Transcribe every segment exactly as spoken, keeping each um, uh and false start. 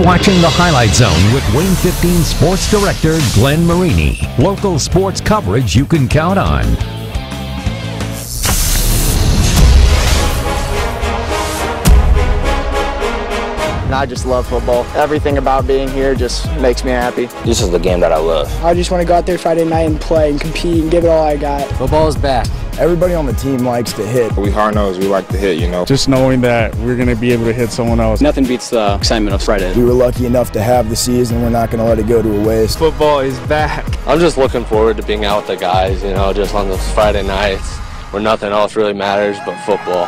You're watching the Highlight Zone with Win fifteen Sports Director Glenn Marini. Local sports coverage you can count on. I just love football. Everything about being here just makes me happy. This is the game that I love. I just want to go out there Friday night and play and compete and give it all I got. Football is back. Everybody on the team likes to hit. We hard-nosed, we like to hit, you know. Just knowing that we're going to be able to hit someone else. Nothing beats the excitement of Friday. We were lucky enough to have the season. We're not going to let it go to a waste. Football is back. I'm just looking forward to being out with the guys, you know, just on those Friday nights where nothing else really matters but football.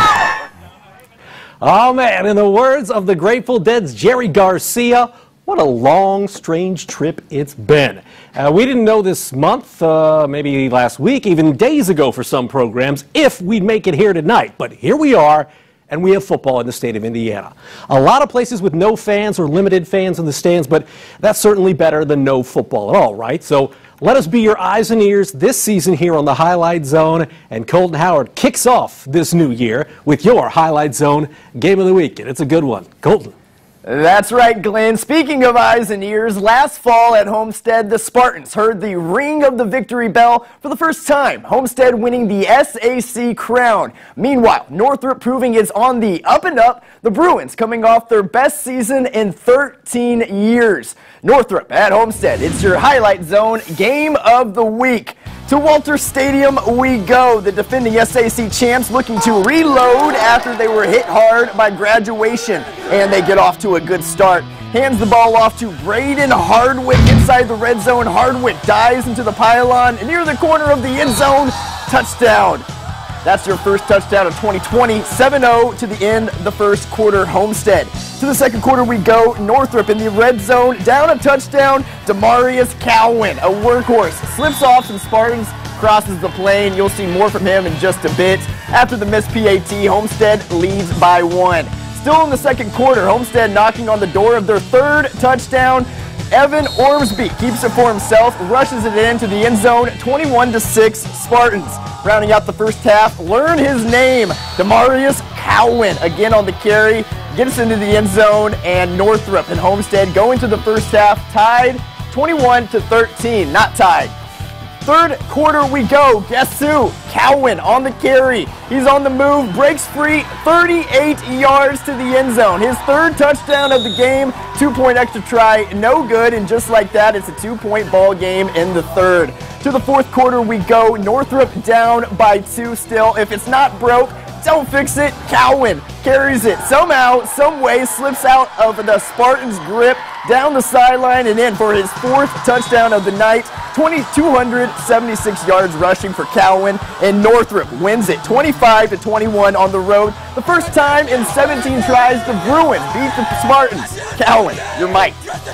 Oh man, in the words of the Grateful Dead's Jerry Garcia, what a long, strange trip it's been. Uh, we didn't know this month, uh, maybe last week, even days ago for some programs, if we'd make it here tonight. But here we are, and we have football in the state of Indiana. A lot of places with no fans or limited fans in the stands, but that's certainly better than no football at all, right? So let us be your eyes and ears this season here on the Highlight Zone, and Colton Howard kicks off this new year with your Highlight Zone Game of the Week, and it's a good one. Colton. That's right, Glenn. Speaking of eyes and ears, last fall at Homestead, the Spartans heard the ring of the victory bell for the first time. Homestead winning the S A C crown. Meanwhile, Northrop proving it's on the up and up. The Bruins coming off their best season in thirteen years. Northrop at Homestead. It's your Highlight Zone Game of the Week. To Walter Stadium we go. The defending S A C champs looking to reload after they were hit hard by graduation. And they get off to a good start. Hands the ball off to Braden Hardwick inside the red zone. Hardwick dives into the pylon near the corner of the end zone. Touchdown. That's your first touchdown of twenty twenty. seven oh to the end the first quarter. Homestead. To the second quarter we go. Northrop in the red zone. Down a touchdown. Demarius Cowan, a workhorse, slips off some Spartans, crosses the plane. You'll see more from him in just a bit. After the missed P A T, Homestead leads by one. Still in the second quarter, Homestead knocking on the door of their third touchdown. Evan Ormsby keeps it for himself, rushes it into the end zone, twenty-one to six Spartans. Rounding out the first half, learn his name, Demarius Cowan, again on the carry, gets into the end zone, and Northrop and Homestead go into the first half tied twenty-one to thirteen, not tied. Third quarter we go. Guess who? Cowan on the carry. He's on the move, breaks free, thirty-eight yards to the end zone. His third touchdown of the game, two-point extra try, no good, and just like that, it's a two-point ball game in the third. To the fourth quarter we go. Northrop down by two still. If it's not broke, don't fix it. Cowan carries it somehow, some way, slips out of the Spartans' grip, down the sideline and in for his fourth touchdown of the night. two hundred seventy-six yards rushing for Cowan, and Northrop wins it twenty-five to twenty-one on the road. The first time in seventeen tries the Bruins beat the Spartans. Cowan, your mic.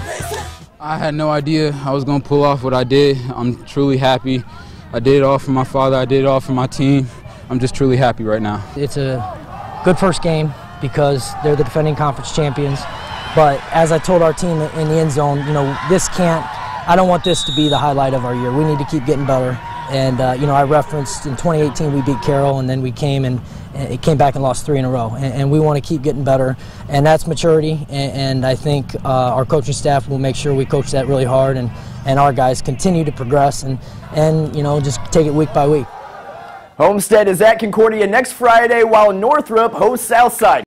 I had no idea I was going to pull off what I did. I'm truly happy. I did it all for my father. I did it all for my team. I'm just truly happy right now. It's a good first game because they're the defending conference champions. But as I told our team in the end zone, you know, this can't, I don't want this to be the highlight of our year. We need to keep getting better. And, uh, you know, I referenced in twenty eighteen we beat Carroll, and then we came and, and it came back and lost three in a row. And, and we want to keep getting better. And that's maturity. And, and I think uh, our coaching staff will make sure we coach that really hard, and, and our guys continue to progress and, and, you know, just take it week by week. Homestead is at Concordia next Friday, while Northrop hosts Southside.